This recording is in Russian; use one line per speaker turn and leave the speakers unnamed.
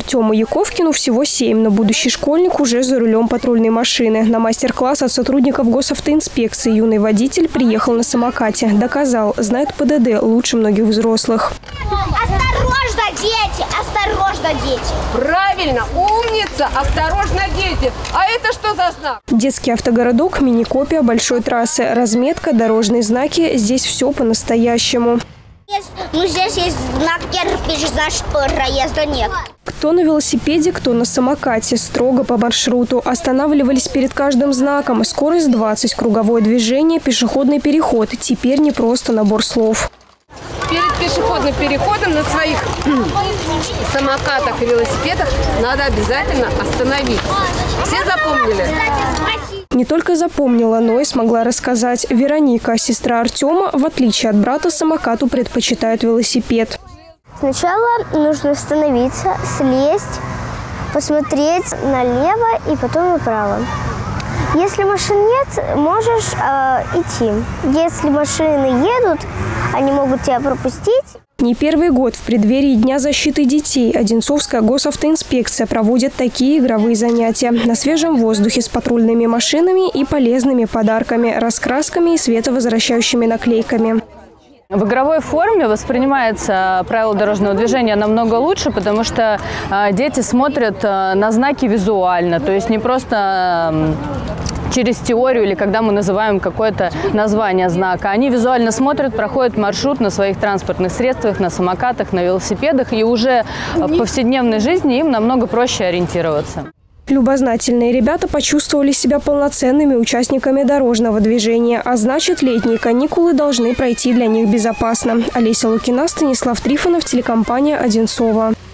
Артему Яковкину всего 7, но будущий школьник уже за рулем патрульной машины. На мастер-класс от сотрудников госавтоинспекции юный водитель приехал на самокате. Доказал, знает ПДД лучше многих взрослых.
Осторожно, дети! Осторожно, дети!
Правильно, умница! Осторожно, дети! А это что за знак?
Детский автогородок – мини-копия большой трассы. Разметка, дорожные знаки – здесь все по-настоящему.
Здесь есть знак кирпич, значит, проезда нет.
Кто на велосипеде, кто на самокате. Строго по маршруту. Останавливались перед каждым знаком. Скорость 20, круговое движение, пешеходный переход. Теперь не просто набор слов.
Перед пешеходным переходом на своих самокатах и велосипедах надо обязательно остановить. Все запомнили?
Не только запомнила, но и смогла рассказать. Вероника, сестра Артема, в отличие от брата, самокату предпочитает велосипед.
Сначала нужно остановиться, слезть, посмотреть налево и потом направо. Если машин нет, можешь идти. Если машины едут, они могут тебя пропустить.
Не первый год в преддверии Дня защиты детей Одинцовская госавтоинспекция проводит такие игровые занятия. На свежем воздухе с патрульными машинами и полезными подарками, раскрасками и световозвращающими наклейками.
В игровой форме воспринимается правило дорожного движения намного лучше, потому что дети смотрят на знаки визуально, то есть не просто через теорию или когда мы называем какое-то название знака. Они визуально смотрят, проходят маршрут на своих транспортных средствах, на самокатах, на велосипедах, и уже в повседневной жизни им намного проще ориентироваться.
Любознательные ребята почувствовали себя полноценными участниками дорожного движения, а значит, летние каникулы должны пройти для них безопасно. Олеся Лукина, Станислав Трифонов, телекомпания «Одинцово».